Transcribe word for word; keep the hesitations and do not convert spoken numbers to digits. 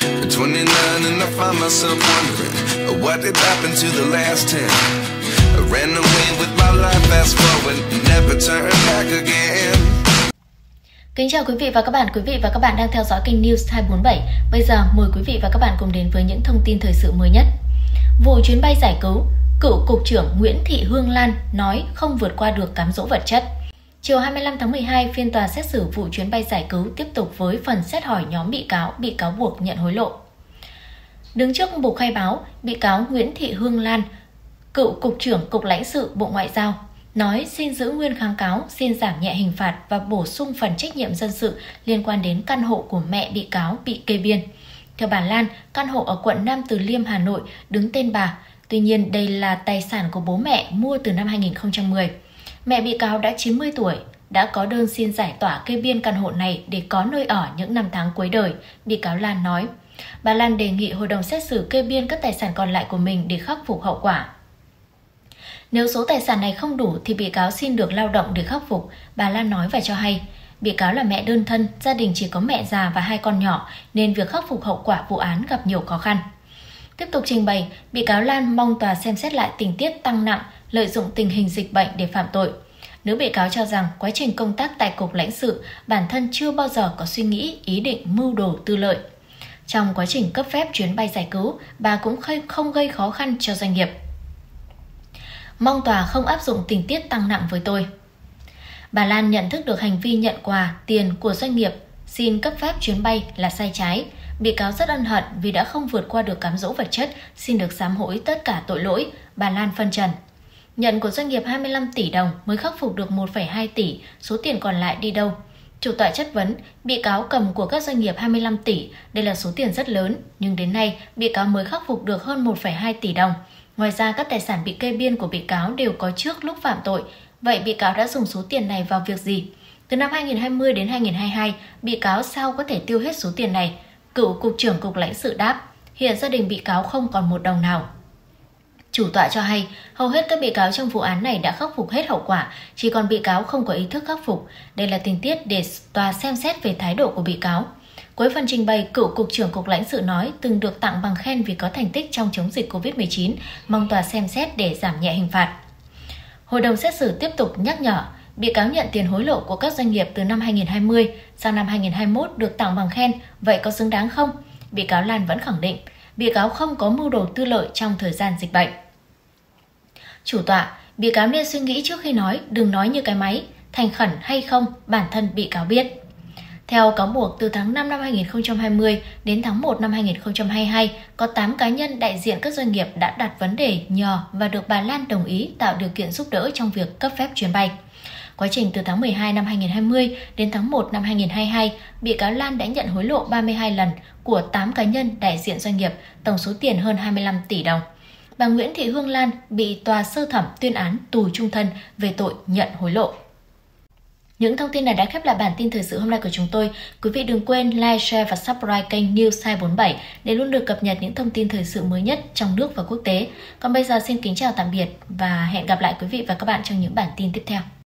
At twenty-nine and I find myself wondering what did happen to the last ten. I ran away with my life, fast forward, never turn back again. Kính chào quý vị và các bạn, quý vị và các bạn đang theo dõi kênh News hai bốn bảy. Bây giờ mời quý vị và các bạn cùng đến với những thông tin thời sự mới nhất. Vụ chuyến bay giải cứu, cựu Cục trưởng Nguyễn Thị Hương Lan nói không vượt qua được cám dỗ vật chất. Chiều hai mươi lăm tháng mười hai, phiên tòa xét xử vụ chuyến bay giải cứu tiếp tục với phần xét hỏi nhóm bị cáo bị cáo buộc nhận hối lộ. Đứng trước bục khai báo, bị cáo Nguyễn Thị Hương Lan, cựu Cục trưởng Cục Lãnh sự Bộ Ngoại giao, nói xin giữ nguyên kháng cáo, xin giảm nhẹ hình phạt và bổ sung phần trách nhiệm dân sự liên quan đến căn hộ của mẹ bị cáo bị kê biên. Theo bà Lan, căn hộ ở quận Nam Từ Liêm, Hà Nội đứng tên bà. Tuy nhiên, đây là tài sản của bố mẹ mua từ năm hai nghìn không trăm mười. Mẹ bị cáo đã chín mươi tuổi, đã có đơn xin giải tỏa kê biên căn hộ này để có nơi ở những năm tháng cuối đời, bị cáo Lan nói. Bà Lan đề nghị hội đồng xét xử kê biên các tài sản còn lại của mình để khắc phục hậu quả. Nếu số tài sản này không đủ thì bị cáo xin được lao động để khắc phục, bà Lan nói và cho hay. Bị cáo là mẹ đơn thân, gia đình chỉ có mẹ già và hai con nhỏ nên việc khắc phục hậu quả vụ án gặp nhiều khó khăn. Tiếp tục trình bày, bị cáo Lan mong tòa xem xét lại tình tiết tăng nặng, lợi dụng tình hình dịch bệnh để phạm tội. Nữ bị cáo cho rằng quá trình công tác tại Cục Lãnh sự, bản thân chưa bao giờ có suy nghĩ, ý định mưu đồ tư lợi. Trong quá trình cấp phép chuyến bay giải cứu, bà cũng không gây khó khăn cho doanh nghiệp. Mong tòa không áp dụng tình tiết tăng nặng với tôi. Bà Lan nhận thức được hành vi nhận quà, tiền của doanh nghiệp xin cấp phép chuyến bay là sai trái. Bị cáo rất ân hận vì đã không vượt qua được cám dỗ vật chất, xin được sám hối tất cả tội lỗi, bà Lan phân trần. Nhận của doanh nghiệp hai mươi lăm tỷ đồng mới khắc phục được một phẩy hai tỷ, số tiền còn lại đi đâu? Chủ tọa chất vấn, bị cáo cầm của các doanh nghiệp hai mươi lăm tỷ, đây là số tiền rất lớn, nhưng đến nay bị cáo mới khắc phục được hơn một phẩy hai tỷ đồng. Ngoài ra, các tài sản bị kê biên của bị cáo đều có trước lúc phạm tội. Vậy bị cáo đã dùng số tiền này vào việc gì? Từ năm hai nghìn không trăm hai mươi đến hai nghìn không trăm hai mươi hai, bị cáo sao có thể tiêu hết số tiền này? Cựu Cục trưởng Cục Lãnh sự đáp, hiện gia đình bị cáo không còn một đồng nào. Chủ tọa cho hay, hầu hết các bị cáo trong vụ án này đã khắc phục hết hậu quả, chỉ còn bị cáo không có ý thức khắc phục. Đây là tình tiết để tòa xem xét về thái độ của bị cáo. Cuối phần trình bày, cựu Cục trưởng Cục Lãnh sự nói từng được tặng bằng khen vì có thành tích trong chống dịch Covid mười chín, mong tòa xem xét để giảm nhẹ hình phạt. Hội đồng xét xử tiếp tục nhắc nhở, bị cáo nhận tiền hối lộ của các doanh nghiệp từ năm hai nghìn không trăm hai mươi sang năm hai nghìn không trăm hai mươi mốt được tặng bằng khen, vậy có xứng đáng không? Bị cáo Lan vẫn khẳng định, bị cáo không có mưu đồ tư lợi trong thời gian dịch bệnh. Chủ tọa, bị cáo nên suy nghĩ trước khi nói, đừng nói như cái máy, thành khẩn hay không, bản thân bị cáo biết. Theo cáo buộc, từ tháng năm năm hai nghìn không trăm hai mươi đến tháng một năm hai nghìn không trăm hai mươi hai, có tám cá nhân đại diện các doanh nghiệp đã đặt vấn đề nhờ và được bà Lan đồng ý tạo điều kiện giúp đỡ trong việc cấp phép chuyến bay. Quá trình từ tháng mười hai năm hai nghìn không trăm hai mươi đến tháng một năm hai nghìn không trăm hai mươi hai, bị cáo Lan đã nhận hối lộ ba mươi hai lần của tám cá nhân đại diện doanh nghiệp, tổng số tiền hơn hai mươi lăm tỷ đồng. Bà Nguyễn Thị Hương Lan bị tòa sơ thẩm tuyên án tù chung thân về tội nhận hối lộ. Những thông tin này đã khép lại bản tin thời sự hôm nay của chúng tôi. Quý vị đừng quên like, share và subscribe kênh News hai bốn bảy để luôn được cập nhật những thông tin thời sự mới nhất trong nước và quốc tế. Còn bây giờ xin kính chào tạm biệt và hẹn gặp lại quý vị và các bạn trong những bản tin tiếp theo.